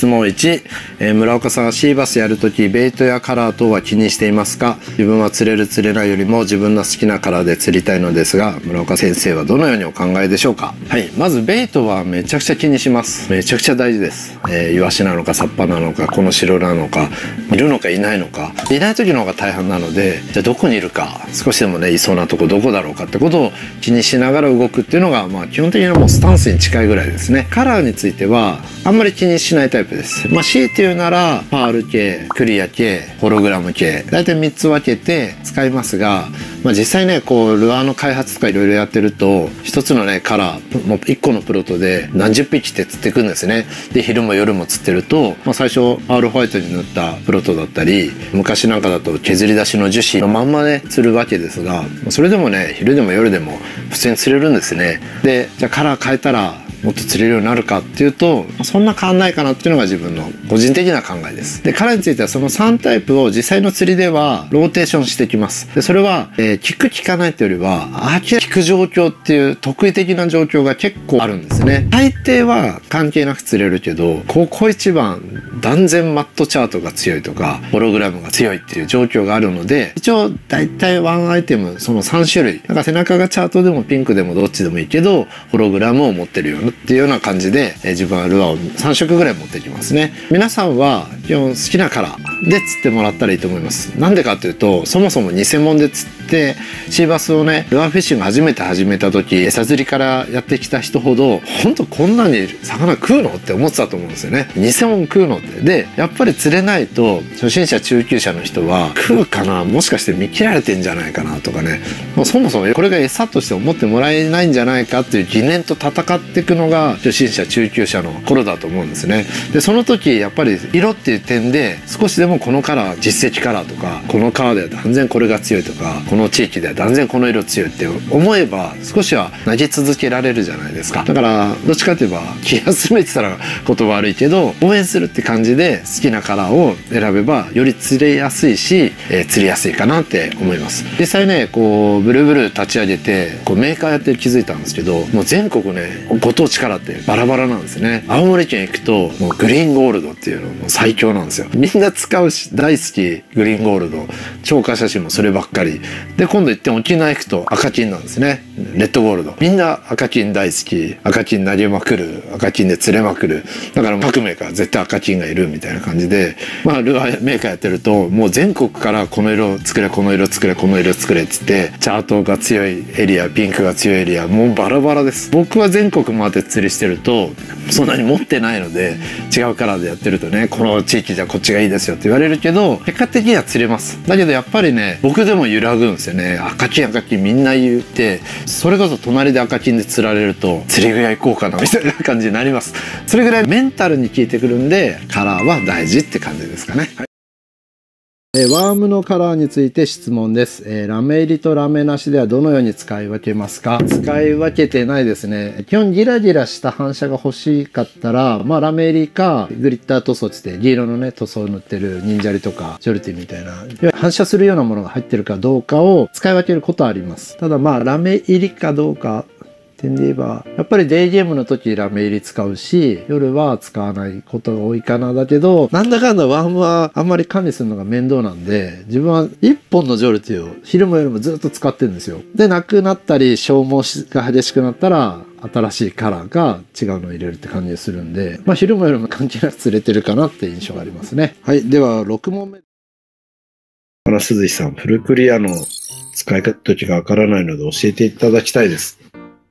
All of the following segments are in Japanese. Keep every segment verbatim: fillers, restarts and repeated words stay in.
問いち、えー、村岡さんはシーバスやるときベイトやカラー等は気にしていますか？自分は釣れる釣れないよりも自分の好きなカラーで釣りたいのですが、村岡先生はどのようにお考えでしょうか？はい、まずベイトはめちゃくちゃ気にします。めちゃくちゃ大事です。えー、イワシなのかサッパなのかこの白なのかいるのかいないのか、いない時の方が大半なので、じゃあどこにいるか、少しでもねいそうなとこどこだろうかってことを気にしながら動くっていうのが、まあ基本的にはもうスタンスに近いぐらいですね。カラーについてはあんまり気にしないタイプです。まあ強いて言うならパール系、クリア系、ホログラム系、大体みっつ分けて使いますが、まあ実際ねこうルアーの開発とかいろいろやってると、一つのねカラーもういっこのプロトで何十匹って釣ってくんですね。で昼も夜も釣ってると、まあ、最初パールホワイトに塗ったプロトだったり、昔なんかだと削り出しの樹脂のまんまね釣るわけですが、それでもね昼でも夜でも普通に釣れるんですね。でじゃあカラー変えたらもっと釣れるようになるかっていうと、そんな変わんないかなっていうのが自分の個人的な考えです。でカラーについてはそのさんタイプを実際の釣りではローテーションしてきます。でそれは、えー、効く効かないっていうよりは明らかに効く状況っていう特異的な状況が結構あるんですね。大抵は関係なく釣れるけど、ここ一番断然マットチャートが強いとかホログラムが強いっていう状況があるので、一応大体ワンアイテムそのさん種類、なんか背中がチャートでもピンクでもどっちでもいいけどホログラムを持ってるようなっていうような感じで、えー、自分はルアーをさん色ぐらい持ってきますね。皆さんは基本好きなカラーで釣ってもらったらいいと思います。なんでかというと、そもそも偽物で釣ってシーバスをねルアーフィッシング初めて始めた時、餌釣りからやってきた人ほど本当こんなに魚食うのって思ってたと思うんですよね。偽物食うのって。でやっぱり釣れないと初心者中級者の人は食うかな、もしかして見切られてんじゃないかなとかね、もうそもそもこれが餌として思ってもらえないんじゃないかっていう疑念と戦っていくのが初心者中級者の頃だと思うんですね。でその時やっぱり色っていう点で少しでもこのカラー実績カラーとか、この川では断然これが強いとか、この地域では断然この色強いって思えば少しは投げ続けられるじゃないですか。だからどっちかといえば気休めてたら言葉悪いけど応援するって感じで好きなカラーを選べばより釣れやすいし、えー、釣りやすいかなって思います。実際ねこうブルブル立ち上げてこうメーカーやって気づいたんですけど、もう全国ねご当地カラーってバラバラなんですね。青森県行くともうグリーンゴールドっていうのも最強なんですよ。みんな使うし大好きグリーンゴールド、超過写真もそればっかりで、今度行って沖縄行くと赤金なんですね。レッドゴールド、みんな赤金大好き、赤金投げまくる、赤金で釣れまくる。だから各メーカー絶対赤金がいるみたいな感じで、まあルアーメーカーやってるともう全国からこの色作れこの色作れこの色作れっつってチャートが強いエリア、ピンクが強いエリア、もうバラバラです。僕は全国回って釣りしてるとそんなに持ってないので、違うカラーでやってるとねこの地域じゃこっちがいいですよって言われるけど、結果的には釣れます。だけどやっぱりね僕でも揺らぐんですよね。赤金赤金みんな言って、それこそ隣で赤金で釣られると釣り具屋行こうかなみたいな感じになります。それぐらいメンタルに効いてくるんでカラーは大事って感じですかね。はい、えー、ワームのカラーについて質問です。えー、ラメ入りとラメなしではどのように使い分けますか？使い分けてないですね。基本ギラギラした反射が欲しかったら、まあラメ入りかグリッター塗装つって銀色のね塗装を塗ってる忍者リとかジョルティみたいな反射するようなものが入ってるかどうかを使い分けることはあります。ただまあラメ入りかどうか点で言えばやっぱりデイゲームの時ラメ入り使うし、夜は使わないことが多いかな。だけどなんだかんだワームはあんまり管理するのが面倒なんで、自分はいっぽんのジョルティを昼も夜もずっと使ってるんですよ。でなくなったり消耗が激しくなったら新しいカラーが違うのを入れるって感じするんで、まあ昼も夜も関係なく釣れてるかなって印象がありますね。はい、ではろく問目。原鈴井さん、フルクリアの使い方時がわからないので教えていただきたいです。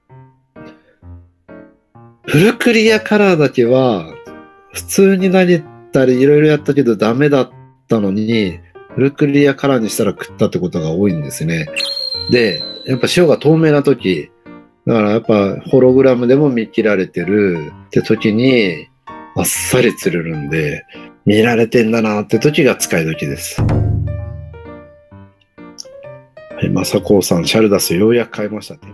フルクリアカラーだけは普通に投げたりいろいろやったけどダメだったのに、フルクリアカラーにしたら食ったってことが多いんですね。で、やっぱ塩が透明な時、だからやっぱホログラムでも見切られてるって時にあっさり釣れるんで、見られてんだなって時が使い時です。はい、まさこうさん、シャルダスようやく買いましたね。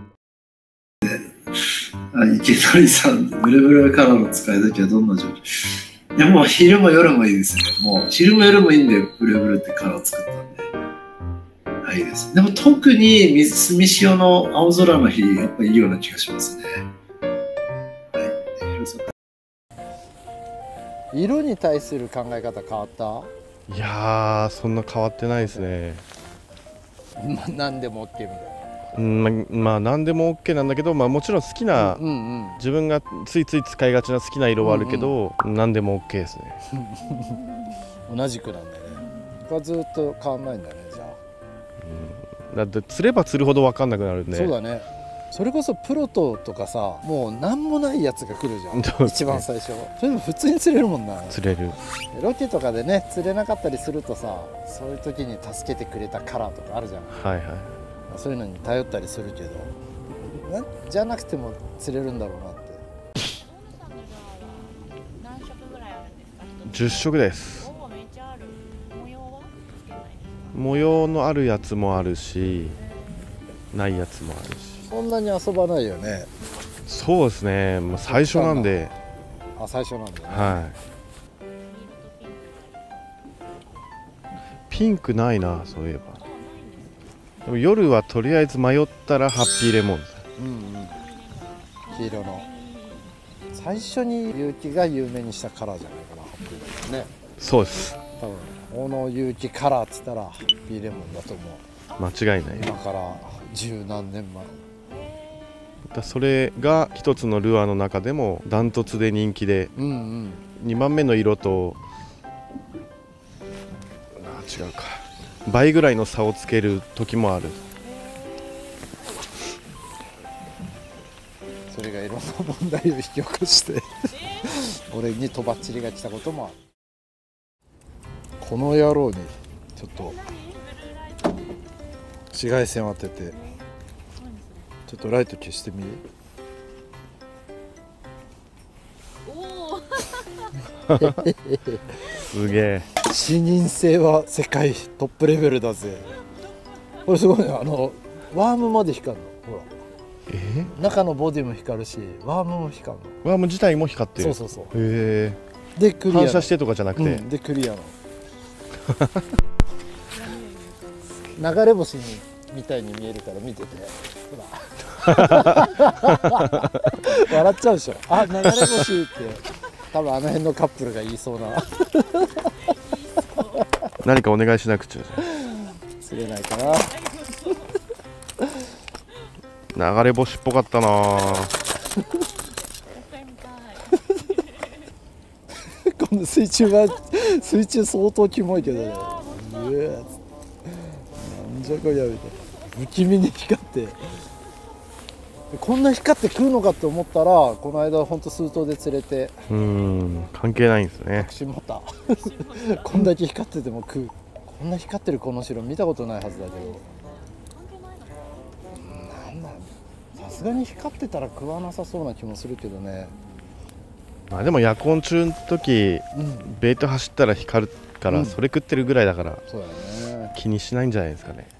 あ、池鳥さん、ブルブルカラーの使い時はどんな状況？いや、もう昼も夜もいいですね。もう昼も夜もいいんで、ブルブルってカラーを作ったんで。はい、いいです。でも特に水み潮の青空の日、やっぱいいような気がしますね。はい。 色に対する考え方変わった？ いやーそんな変わってないですね。 まあ何でも OK みたいな。 うんまあ、まあ何でも OK なんだけど、まあ、もちろん好きな、 うんうん、 自分がついつい使いがちな好きな色はあるけど、うんうん、何でも OK ですね。 同じくなんだよね。がずっと変わんないんだねじゃあ、 うん、だって釣れば釣るほど分かんなくなるんで。 そうだね。それこそプロトとかさ、もう何もないやつが来るじゃん、ね、一番最初。それでも普通に釣れるもんな。 釣れる。 ロケとかでね釣れなかったりするとさ、そういう時に助けてくれたカラーとかあるじゃん。 はいはい。 そういうのに頼ったりするけど、なじゃなくても釣れるんだろうなって。 何色ぐらいあるんですか？ じゅっしょくです。 おお、めっちゃある。模様はつけないですか？ 模様のあるやつもあるし、ないやつもあるし。 そんなに遊ばないよね。 そうですね、まあ、最初なんで。 あ、最初なんだね。 はい。ピンクないな、そういえば。でも夜はとりあえず迷ったらハッピーレモンです。 うんうん、黄色の最初に結城が有名にしたカラーじゃないかな、ハッピーレモンね。 そうです。 多分大野結城カラーっつったらハッピーレモンだと思う。 間違いない。 今から十何年前。 だそれが一つのルアーの中でもダントツで人気で、 うんうん、 にばんめの色とあ違うか倍ぐらいの差をつける時もある。 それがいろんな問題を引き起こして俺にとばっちりが来たこともある。この野郎にちょっと紫外線を当てて、ちょっとライト消してみ。 おおすげえ。 視認性は世界トップレベルだぜ。これすごいね、あのワームまで光るの。ほら、 え中のボディも光るしワームも光るの。 ワーム自体も光ってる。 そうそうそう。 へえ。 でクリア反射してとかじゃなくて、 うん、でクリアの流れ星みたいに見えるから見てて、ほら笑っちゃうでしょ。あ、流れ星って多分あの辺のカップルが言いそうな何かお願いしなくちゃ。 釣れないかな。流れ星っぽかったな。 この水中は水中相当キモいけどね。うわなんじゃこりゃみたいな、不気味に光ってこんな光って食うのかって思ったら、この間ほんと数頭で釣れて。 うーん関係ないんですね。 確信持ったこんだけ光ってても食う。こんな光ってるこの城見たことないはずだけど、なんださすがに光ってたら食わなさそうな気もするけどね。 まあでも夜コン中の時、 うん、 ベイト走ったら光るから、 うん、 それ食ってるぐらいだからそうだよね。 気にしないんじゃないですかね。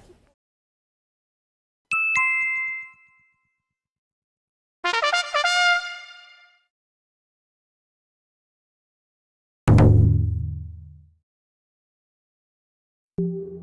ー